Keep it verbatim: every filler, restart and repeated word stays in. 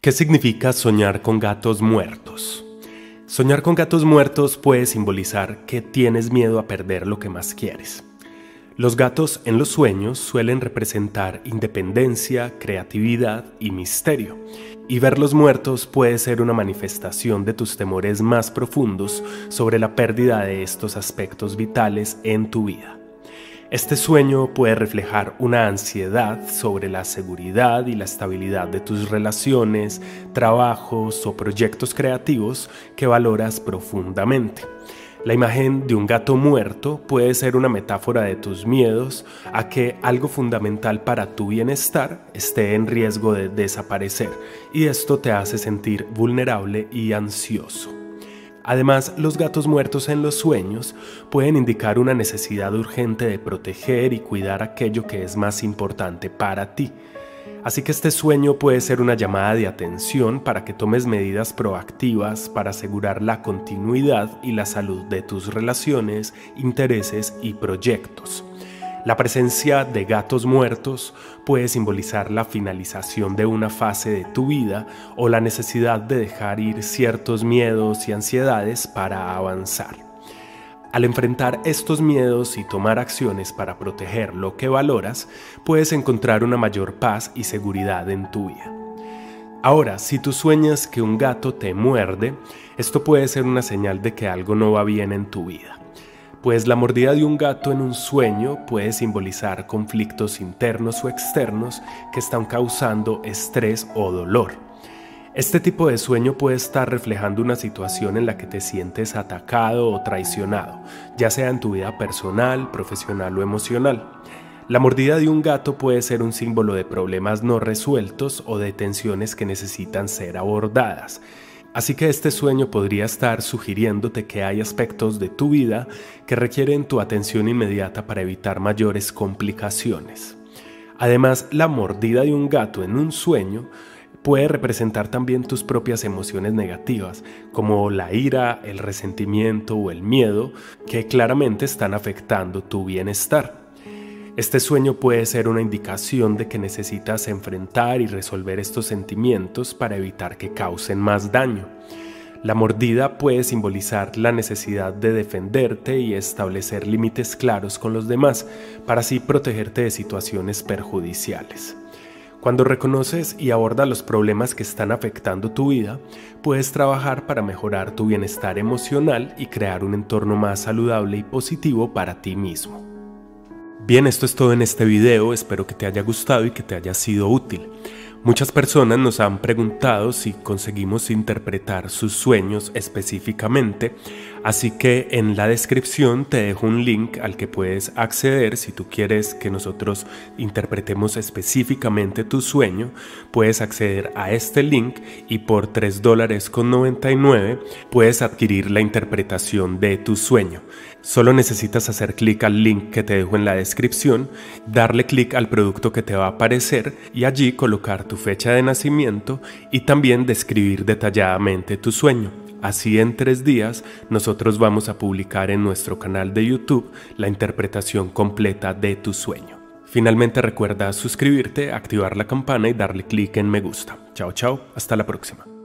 ¿Qué significa soñar con gatos muertos? Soñar con gatos muertos puede simbolizar que tienes miedo a perder lo que más quieres. Los gatos en los sueños suelen representar independencia, creatividad y misterio, y verlos muertos puede ser una manifestación de tus temores más profundos sobre la pérdida de estos aspectos vitales en tu vida. Este sueño puede reflejar una ansiedad sobre la seguridad y la estabilidad de tus relaciones, trabajos o proyectos creativos que valoras profundamente. La imagen de un gato muerto puede ser una metáfora de tus miedos a que algo fundamental para tu bienestar esté en riesgo de desaparecer, y esto te hace sentir vulnerable y ansioso. Además, los gatos muertos en los sueños pueden indicar una necesidad urgente de proteger y cuidar aquello que es más importante para ti. Así que este sueño puede ser una llamada de atención para que tomes medidas proactivas para asegurar la continuidad y la salud de tus relaciones, intereses y proyectos. La presencia de gatos muertos puede simbolizar la finalización de una fase de tu vida o la necesidad de dejar ir ciertos miedos y ansiedades para avanzar. Al enfrentar estos miedos y tomar acciones para proteger lo que valoras, puedes encontrar una mayor paz y seguridad en tu vida. Ahora, si tú sueñas que un gato te muerde, esto puede ser una señal de que algo no va bien en tu vida. Pues la mordida de un gato en un sueño puede simbolizar conflictos internos o externos que están causando estrés o dolor. Este tipo de sueño puede estar reflejando una situación en la que te sientes atacado o traicionado, ya sea en tu vida personal, profesional o emocional. La mordida de un gato puede ser un símbolo de problemas no resueltos o de tensiones que necesitan ser abordadas. Así que este sueño podría estar sugiriéndote que hay aspectos de tu vida que requieren tu atención inmediata para evitar mayores complicaciones. Además, la mordida de un gato en un sueño puede representar también tus propias emociones negativas, como la ira, el resentimiento o el miedo, que claramente están afectando tu bienestar. Este sueño puede ser una indicación de que necesitas enfrentar y resolver estos sentimientos para evitar que causen más daño. La mordida puede simbolizar la necesidad de defenderte y establecer límites claros con los demás, para así protegerte de situaciones perjudiciales. Cuando reconoces y abordas los problemas que están afectando tu vida, puedes trabajar para mejorar tu bienestar emocional y crear un entorno más saludable y positivo para ti mismo. Bien, esto es todo en este video, espero que te haya gustado y que te haya sido útil. Muchas personas nos han preguntado si conseguimos interpretar sus sueños específicamente, así que en la descripción te dejo un link al que puedes acceder si tú quieres que nosotros interpretemos específicamente tu sueño. Puedes acceder a este link y por tres dólares con noventa y nueve puedes adquirir la interpretación de tu sueño. Solo necesitas hacer clic al link que te dejo en la descripción, darle clic al producto que te va a aparecer y allí colocar tu fecha de nacimiento y también describir detalladamente tu sueño. Así en tres días nosotros vamos a publicar en nuestro canal de YouTube la interpretación completa de tu sueño. Finalmente recuerda suscribirte, activar la campana y darle clic en me gusta. Chao, chao, hasta la próxima.